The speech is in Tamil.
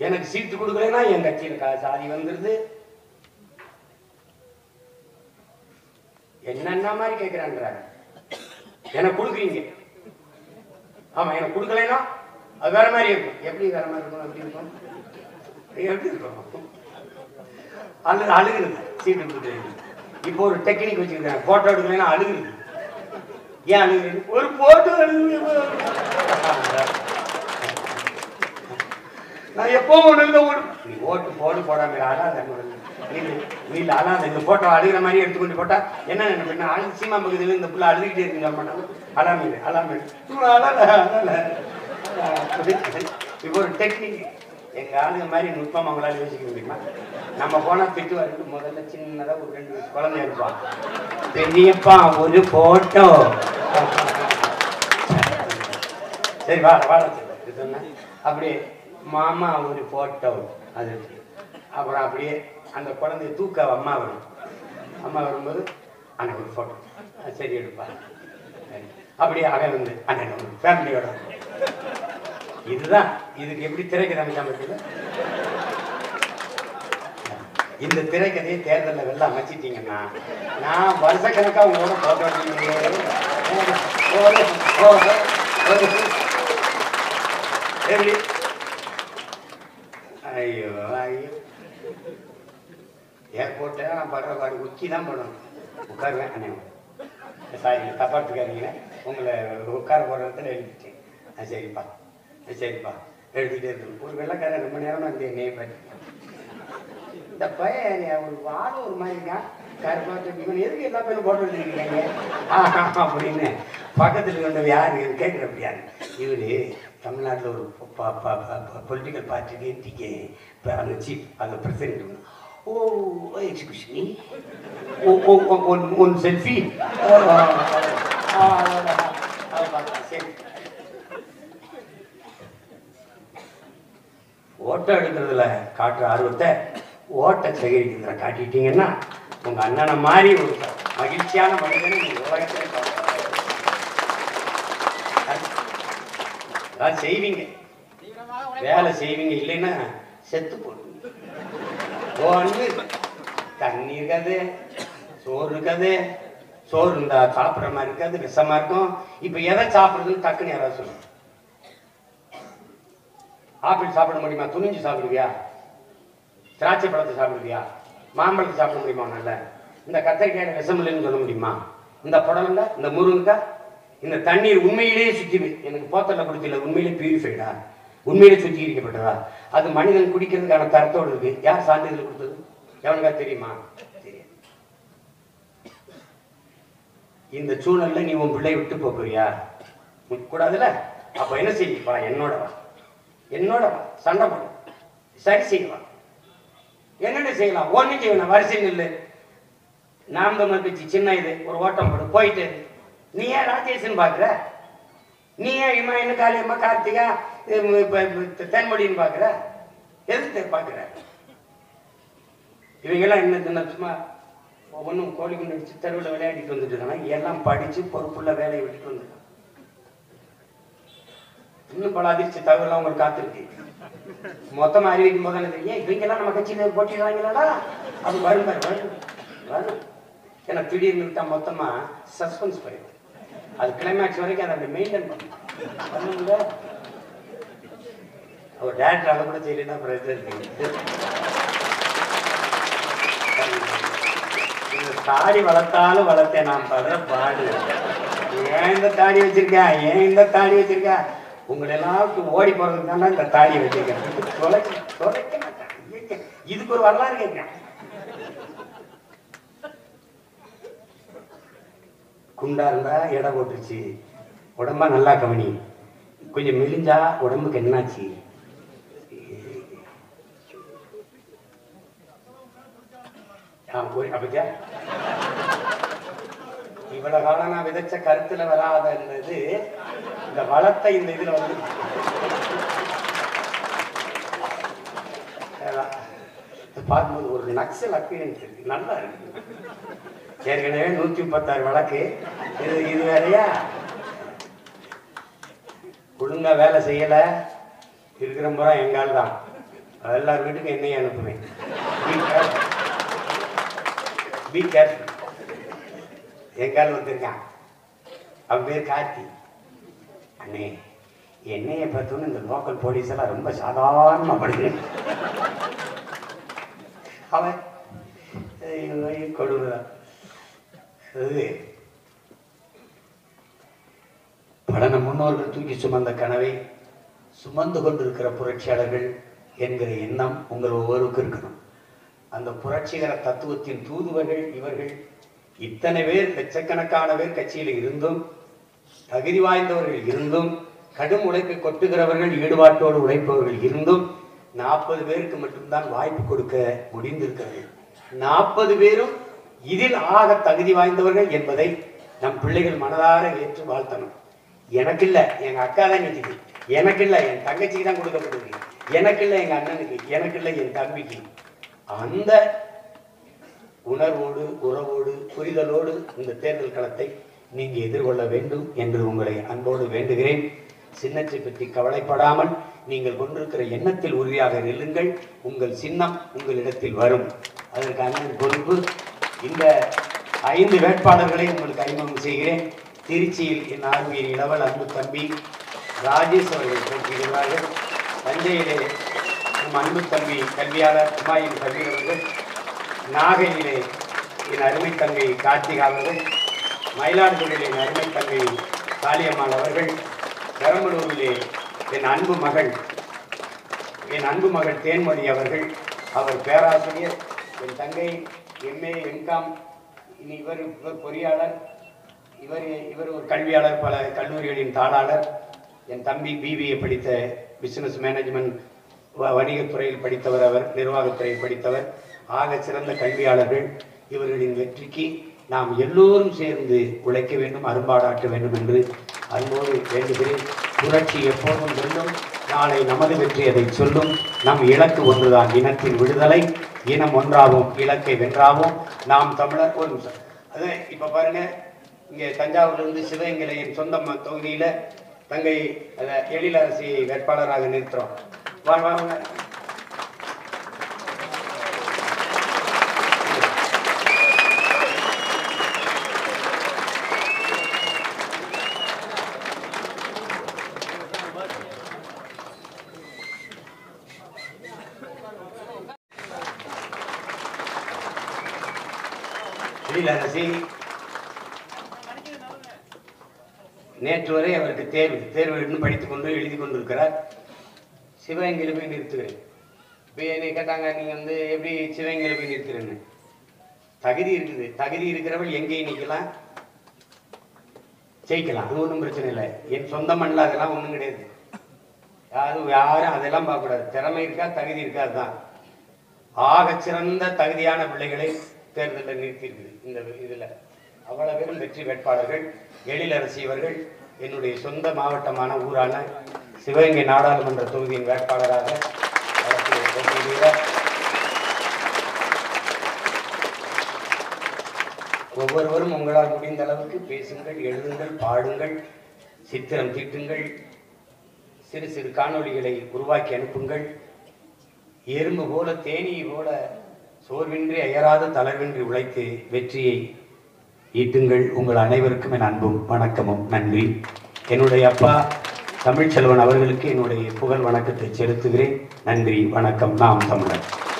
எனக்கு சீட்டு கொடுக்கலன்னா என் கட்சியில சாதி வந்துருது. என்னென்ன மாதிரி கேட்கிறான்றாங்க. எனக்கு கொடுக்குறீங்க, ஆமா எனக்கு கொடுக்கலைன்னா அது வேற மாதிரி இருக்கும். எப்படி வேற மாதிரி இருக்கும்? எப்படி இருக்கும்? எப்படி இருக்கும்? அழுகுறது சீட்டு கொடுக்குறது. இப்போ ஒரு டெக்னிக் வச்சிருக்காங்க, போட்டோ எடுக்கலைன்னா அழுகுறது. ஏன் அழுகுறது? ஒரு போட்டோ நான் எப்பவும் நீ ஓட்டு போடு போடாம அழாத, வீட்டில் அழாத. இந்த போட்டோ அழுகிற மாதிரி எடுத்துக்கொண்டு போட்டா என்ன நினைப்பேன்? அழுது சீமா பகுதியில் இந்த பிள்ளை அழுதுகிட்டே இருக்குங்க மாட்டாங்க. அழாம அழாம அழல. இப்போ ஒரு டெக்னிக் எங்க ஆளுங்க மாதிரி நுட்பம் அவங்களால யோசிக்க முடியுமா? நம்ம போனா திட்டு வரட்டு முதல்ல சின்னதா ஒரு 2 வயசு குழந்தை இருப்பான். பெரியப்பா ஒரு போட்டோ. சரி வாட வாட சொன்ன அப்படியே மாமா ஒரு போட்டோ. அது அப்புறம் அப்படியே அந்த குழந்தைய தூக்க அம்மா வரும். அம்மா வரும்போது அண்ணன் ஒரு போட்டோ. சரி எடுப்பா. அப்படியே அவன் வந்து அண்ணன் ஒரு ஃபேமிலியோட. இதுதான் இதுக்கு எப்படி திரைக்கதை அமைச்சா பத்தியில. இந்த திரைக்கதையை தேர்தலில் வெளில அமைச்சிட்டீங்கன்னா நான் வருஷக்கணக்காக உங்களோட போட்டோ. எப்படி? ஐயோ ஐயோ, ஏர்போர்ட்டை நான் படுற பாடு உச்சி தான் பண்ணணும். உட்காருவேன் அண்ணே, சாரி தப்பாட்டுக்காரீங்க, உங்களை உட்கார போகிற இடத்துல எழுதிட்டேன். சரிப்பா சரிப்பா எழுதிட்டே இருக்கணும். ஒரு வெள்ளைக்காரன் ரொம்ப நேரமாக இருந்து என்னையே பண்ணி இந்த பையன் ஒரு வாரம் ஒரு மாதிரி இருக்கான். கருப்பாட்டு இவன் எதுக்கு எல்லா பேரும் போட்டோ எடுத்துருக்கீங்க அப்படின்னு பக்கத்தில் கொண்டு யாரு கேட்குறப்ப யாரு இவரு தமிழ்நாட்டில் ஒரு பொலிட்டிக்கல் பார்ட்டிக்கு டிகே அந்த சீஃப் அந்த president. Oh excuse me, one selfie. சரி, ஓட்டை எடுக்கிறதுல காட்டுற ஆர்வத்தை ஓட்டை சேகரிக்கிறதுல காட்டிட்டீங்கன்னா உங்க அண்ணனை மாதிரி ஒரு மகிழ்ச்சியான மனிதனை நீங்க உலகத்திலே அதான் செய்வீங்க, வேலை செய்வீங்க. இல்லைன்னா செத்து போடுவீங்க. தண்ணி இருக்காது, சோறு இருக்காது. சோறு இருந்தா சாப்பிட்ற மாதிரி இருக்காது, விஷமா இருக்கும். இப்ப எதை சாப்பிடுறதுன்னு டக்குன்னு யாராவது சொல்லுங்க. ஆப்பிள் சாப்பிட முடியுமா? துணிஞ்சு சாப்பிடுவியா? திராட்சை பழத்தை சாப்பிடுவியா? மாம்பழத்தை சாப்பிட முடியுமா? நல்ல இந்த கத்திரிக்காய் விஷம் இல்லைன்னு சொல்ல முடியுமா? இந்த புடலங்க, இந்த முருங்கா, இந்த தண்ணீர் உண்மையிலேயே சுத்தி எனக்கு போத்தல குடிக்கல, உண்மையிலே பியூரிஃபைடா, உண்மையிலே சுத்திகரிக்கப்பட்டதா? அது மனிதன் குடிக்கிறதுக்கான தரத்தோடு இருக்கு. யார் சான்றிதழ் கொடுத்தது? எவனுக்கா தெரியுமா? தெரியும். இந்த சூழல்ல நீ உன் பிள்ளை விட்டு போறியா? கூடாதுல்ல. அப்ப என்ன செய்வா? என்னோட வா, என்னோட வா, சண்டை போடு, சரி செய்வான். என்னென்ன செய்யலாம்? ஒண்ணு செய்யணும். வரிசை நில்லு. நாம் தமிழ் கட்சி சின்ன இது ஒரு ஓட்டம் போடு, போயிட்டு நீ ஏன் ராஜேஷன் பாக்குற? நீ ஏன் இமாயின்னு காளியம்மா கார்த்திகா தென்மொழின்னு பாக்குற? எதுக்கு பாக்குற? இவங்கெல்லாம் என்ன சும்மா ஒன்றும் கோழிக்குண்டு அடிச்சு தெருவில் விளையாடிட்டு வந்துட்டு இருக்காங்க. எல்லாம் படிச்சு பொறுப்புள்ள வேலையை விட்டுட்டு வந்துருக்காங்க. இன்னும் பல அதிர்ச்சி தகவலாம் உங்களுக்கு காத்திருக்கு. மொத்தமா அறிவிக்கும் போது என்ன தெரியும்? இவங்கெல்லாம் நம்ம கட்சியில போட்டிடுறாங்களா? அது வரும் வரும். ஏன்னா திடீர்னு விட்டா மொத்தமா சஸ்பென்ஸ் போயிடும். அது கிளைமேக்ஸ் வரைக்கும் அதை அப்படி மெயின்டைன் பண்ணுங்க. அவர் டேரக்டர் அதை கூட செய்யலன்னா பிரச்சனை இருக்கு. இந்த தாடி வளர்த்தாலும் வளர்த்தேன் நான் படுற பாடு. ஏன் இந்த தாடி வச்சிருக்கா? ஏன் இந்த தாடி வச்சிருக்கா? உங்களை எல்லாருக்கும் ஓடி போறதுக்கு தானே இந்த தாடியை வச்சிருக்கேன். தொலைக்க மாட்டேன். இதுக்கு ஒரு வரலாறு கேட்கிறேன். குண்டா இருந்தா எடை போட்டுருச்சு, உடம்பா நல்லா கவனி. கொஞ்சம் மெலிஞ்சா உடம்புக்கு என்னாச்சு? அப்பா இவ்வளவு காலம் நான் விதைச்ச கருத்துல வராத இருந்தது இந்த வளத்தை இந்த இதுல வந்து பார்க்கும்போது ஒரு நக்சல் அப்பியரன்ஸ் இருக்கு, நல்லா இருக்கு. ஏற்கனவே 136 வழக்கு, இது வேறையா? ஒழுங்கா வேலை செய்யல, இருக்கிற முறை எங்கால் தான் எல்லார் வீட்டுக்கும் என்னையே அனுப்புவேன். Be careful. எங்கால் வந்திருக்கான், அவன் பேர் கார்த்தி. அண்ணே என்னையை பார்த்தோன்னு இந்த லோக்கல் போலீஸ் எல்லாம் ரொம்ப சாதாரணமா படுது. அவன் கொடுதான். பல நம் முன்னோர்கள் தூக்கி சுமந்த கனவை சுமந்து கொண்டிருக்கிற புரட்சியாளர்கள் என்கிற எண்ணம் உங்கள் ஒவ்வொருக்கும் இருக்கணும். அந்த புரட்சிகர தத்துவத்தின் தூதுவர்கள் இவர்கள். இத்தனை பேர், லட்சக்கணக்கான பேர் கட்சியில் இருந்தும், தகுதி வாய்ந்தவர்கள் இருந்தும், கடும் உழைப்பை கொட்டுகிறவர்கள், ஈடுபாட்டோடு உழைப்பவர்கள் இருந்தும் 40 பேருக்கு மட்டும்தான் வாய்ப்பு கொடுக்க முடிந்திருக்கிறது. 40 பேரும் இதில் ஆக தகுதி வாய்ந்தவர்கள் என்பதை நம் பிள்ளைகள் மனதார ஏற்று வாழ்த்தணும். எனக்கு இல்லை, எங்க அக்கா தான் நிற்குது. எனக்கு இல்லை, என் தங்கச்சிக்கு தான் கொடுக்கப்பட்டிருக்கு. எனக்கு இல்லை, எங்க அண்ணனுக்கு. எனக்கு இல்லை, என் தம்பிக்கு. அந்த உணர்வோடு, உறவோடு, புரிதலோடு இந்த தேர்தல் களத்தை நீங்க எதிர்கொள்ள வேண்டும் என்று உங்களை அன்போடு வேண்டுகிறேன். சின்னத்தை பற்றி கவலைப்படாமல் நீங்கள் கொண்டிருக்கிற எண்ணத்தில் உறுதியாக நில்லுங்கள். உங்கள் சின்னம் உங்களிடத்தில் வரும். அதற்கு அண்ணன் பொறுப்பு. இந்த 5 வேட்பாளர்களை உங்களுக்கு அறிமுகம் செய்கிறேன். திருச்சியில் என் ஆர்மியின் இளவல் அன்பு தம்பி ராஜேஷ் அவர்கள் போட்டியிடுவார்கள். தஞ்சையிலே நம் அன்பு தம்பி கல்வியாளர் ஹுமாயூன் கபீர் அவர்கள். நாகையிலே என் அருமை தங்கை கார்த்திகா அவர்கள். மயிலாடுதுறையிலே என் அருமை தங்கை காளியம்மாள் அவர்கள். பெரம்பலூரிலே என் அன்பு மகள் தேன்மொழி அவர்கள். அவர் பேராசிரியர். என் தங்கை MA MCom. இவர் பொறியாளர். இவர் ஒரு கல்வியாளர், பல கல்லூரிகளின் தாளாளர். என் தம்பி BBA படித்த பிசினஸ் மேனேஜ்மெண்ட் வணிகத்துறையில் படித்தவர். அவர் நிர்வாகத்துறையில் படித்தவர். ஆக சிறந்த கல்வியாளர்கள். இவர்களின் வெற்றிக்கு நாம் எல்லோரும் சேர்ந்து உழைக்க வேண்டும், அரும்பாடாற்ற வேண்டும் என்று அன்போடு வேண்டுகிறேன். புரட்சி எப்போதும் வெல்லும். நாளை நமது வெற்றி அதை சொல்லும். நம் இலக்கு ஒன்றுதான், இனத்தின் விடுதலை. இனம் ஒன்றாவும் இலக்கை வென்றாவும் நாம் தமிழர். ஒரு நிமிஷம். அது இப்போ பாருங்க, இங்கே தஞ்சாவூர்லேருந்து சிவகங்கையில் என் சொந்த தொகுதியில் தங்கை எழிலரசி வேட்பாளராக நிறுத்துகிறோம். வாங்க. எழிலரசி நேற்று வரை அவருக்கு தேர்வு இன்னும் படித்துக் கொண்டு எழுதி கொண்டிருக்கிறார். சிவகங்கையில் போய் நிறுத்துகிறேன். இப்போ என்னை கேட்டாங்க, நீங்கள் எப்படி சிவகங்கையில் போய் நிறுத்துறேன்னு. தகுதி இருக்குது. தகுதி இருக்கிறவள் எங்கேயும் நிற்கலாம், ஜெயிக்கலாம். அது ஒன்றும் பிரச்சனை இல்லை. என் சொந்த மண்ணில் அதெல்லாம் ஒன்றும் கிடையாது. யாரும் அதெல்லாம் பார்க்கக்கூடாது. திறமை இருக்கா, தகுதி இருக்கா, அதுதான். ஆக சிறந்த தகுதியான பிள்ளைகளை தேர்தலில் நிறுத்தியிருக்குது. இந்த இதில் அவ்வளவு பேரும் வெற்றி வேட்பாளர்கள். எழிலரசி அவர்கள் என்னுடைய சொந்த மாவட்டமான ஊரான சிவகங்கை நாடாளுமன்ற தொகுதியின் வேட்பாளராக போட்டியிடுகிறார். ஒவ்வொருவரும் உங்களால் முடிந்த அளவுக்கு பேசுங்கள், எழுதுங்கள், பாடுங்கள், சித்திரம் தீட்டுங்கள், சிறு சிறு காணொளிகளை உருவாக்கி அனுப்புங்கள். எறும்பு போல, தேனீ போல சோர்வின்றி அயராது தளர்வின்றி உழைத்து வெற்றியை ஈட்டுங்கள். உங்கள் அனைவருக்கும் என் அன்பும் வணக்கமும் நன்றி. என்னுடைய அப்பா தமிழ்ச்செல்வன் அவர்களுக்கு என்னுடைய புகழ் வணக்கத்தை செலுத்துகிறேன். நன்றி, வணக்கம். நாம் தமிழர்.